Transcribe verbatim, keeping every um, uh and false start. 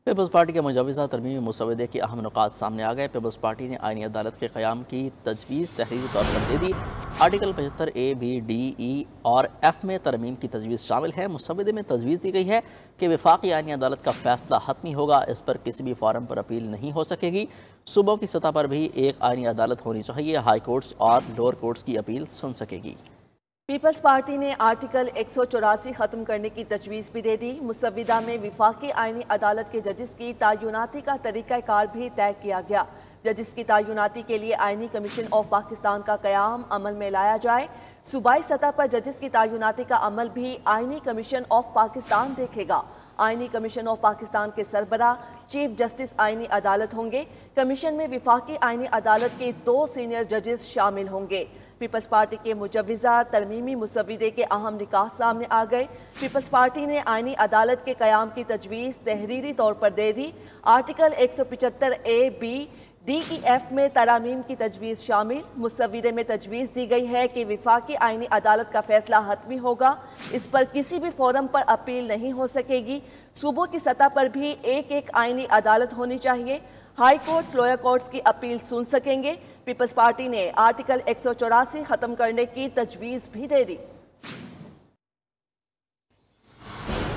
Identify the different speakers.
Speaker 1: Peoples party के मुजवज़ा तरमीमी मुसवदे के अहम नुकात सामने आ गए। पीपल्स पार्टी ने आईनी अदालत के क़याम की तजवीज़ तहरीरी तौर पर दे दी। आर्टिकल पचहत्तर ए बी डी ई और एफ में तरमीम की तजवीज़ शामिल है। मुसवदे में तजवीज़ दी गई है कि वफाकी आईनी अदालत का फैसला हतमी होगा। इस पर किसी भी फॉरम पर अपील नहीं हो सकेगी। सूबों की सतह पर भी एक आईनी अदालत होनी चाहिए। हाई कोर्ट्स और लोअर कोर्ट्स की अपील सुन सकेगी।
Speaker 2: पीपल्स पार्टी ने आर्टिकल एक सौ चौरासी ख़त्म करने की तजवीज़ भी दे दी। मुसविदा में विफाकी आईनी अदालत के जजिस की तयनाती का तरीक़ाकार भी तय किया गया। जजिस की तयनाती के लिए आईनी कमीशन ऑफ पाकिस्तान का क़याम अमल में लाया जाए। सूबाई सतह पर जजिस की तयनाती का अमल भी आईनी कमीशन ऑफ पाकिस्तान देखेगा। आईनी कमीशन ऑफ पाकिस्तान के सरबरा चीफ जस्टिस आईनी अदालत होंगे। कमीशन में विफाकी आईनी अदालत के दो सीनियर जजेस शामिल होंगे। पीपल्स पार्टी के मुजवज़ा तरमीमी मुसविदे के अहम निकात सामने आ गए। पीपल्स पार्टी ने आईनी अदालत के क़याम की तजवीज़ तहरीरी तौर पर दे दी। आर्टिकल एक सौ पचहत्तर A B D E F में तरामीम की तजवीज़ शामिल। मुसविदे में तजवीज़ दी गई है कि विफाकी आईनी अदालत का फैसला हतमी होगा। इस पर किसी भी फोरम पर अपील नहीं हो सकेगी। सूबों की सतह पर भी एक एक आईनी अदालत होनी चाहिए। हाई कोर्ट्स लोअर कोर्ट्स की अपील सुन सकेंगे। पीपल्स पार्टी ने आर्टिकल एक सौ चौरासी ख़त्म करने की तजवीज़ भी दे दी।